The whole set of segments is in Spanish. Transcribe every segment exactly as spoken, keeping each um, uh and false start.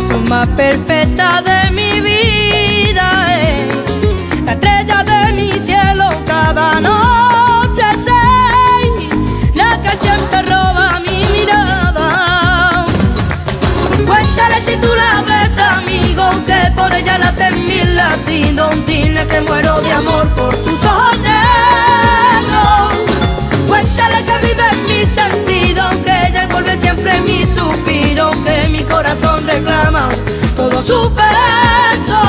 razón más perfecta de mi vida es la estrella de mi cielo cada noche, sei, la que siempre roba mi mirada. Cuéntale si tú la ves, amigo, que por ella late mil latidos. Dile que muero de amor por sus ojos negros. Cuéntale que vive en mi sentido, que ella envuelve siempre mi suspiro, que mi corazón reclama todo su peso.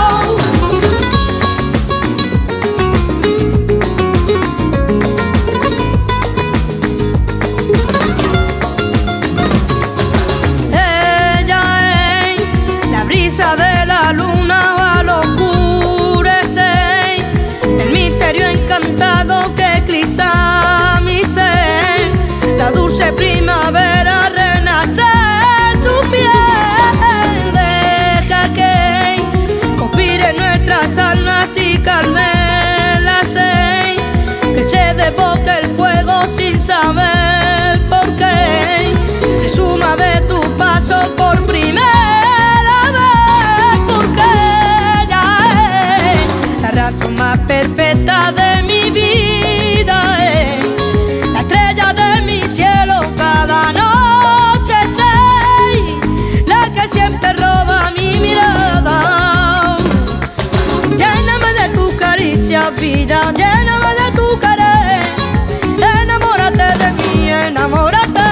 Ella es la brisa de la luna al oscurecer, el misterio encantado que eclipsa mi ser, la dulce primavera renacer su piel. Deja que conspire nuestras almas y calme la sed, que se desboque el fuego sin saber por qué, presuma de tu paso por primera vez, porque ella es la razón más perfecta de mi vida, es la estrella de mi cielo cada noche, sei, la que siempre roba mi mirada. Lléname de tu caricia, vida, lléname de tu querer, enamórate de mí, enamórate.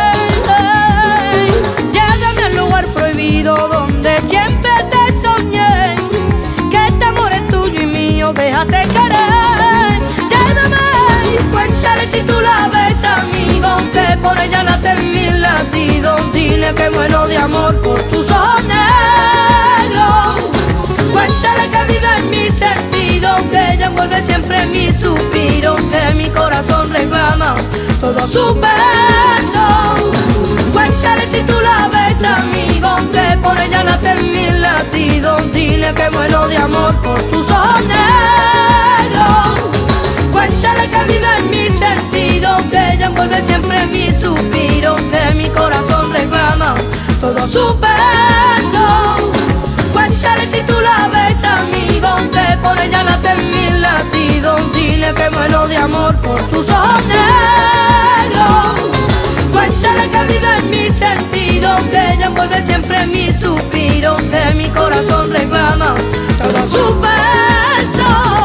Llévame al lugar prohibido donde siempre te soñé, que este amor es tuyo y mío, déjate querer. Llévame, cuéntale si tú la ves, amigo, que por ella late mil latidos. Dile que muero de amor por sus ojos negros. Cuéntale que vive en mi sentido, que ella envuelve siempre mi suspiro, que mi corazón reclama todo su peso. Cuéntale si tú la ves, amigo, que por ella late mil latidos. Dile que muero de amor por sus ojos negros. Cuéntale que vive en mi sentido, que ella envuelve siempre mi suspiro, que mi corazón reclama todo su peso. Cuéntale si tú la ves, amigo, que por ella late mil latidos. Dile que muero de amor por sus ojos negros. Cuéntale que vive en mi sentido, que ella envuelve siempre mi suspiro, que mi corazón reclama todo su peso.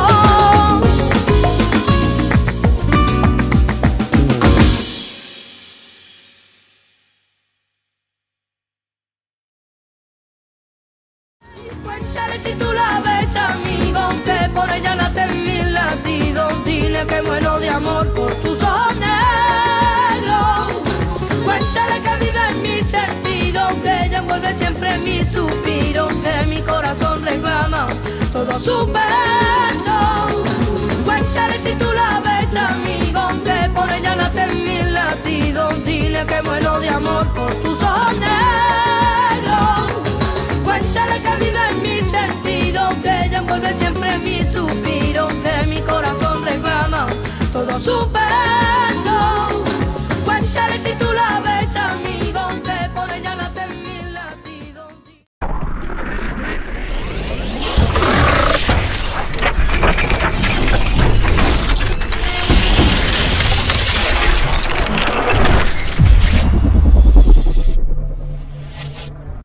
Cuéntale si tú la ves, amigo, que por ella late mil latidos. Dile que muero de amor por sus ojos negros. Cuéntale que vive en mi sentido, que ella envuelve siempre mi suspiro, que mi corazón reclama todo su peso. Cuéntale si tú la ves, amigo, que por ella late mil latidos. Dile que muero de amor por sus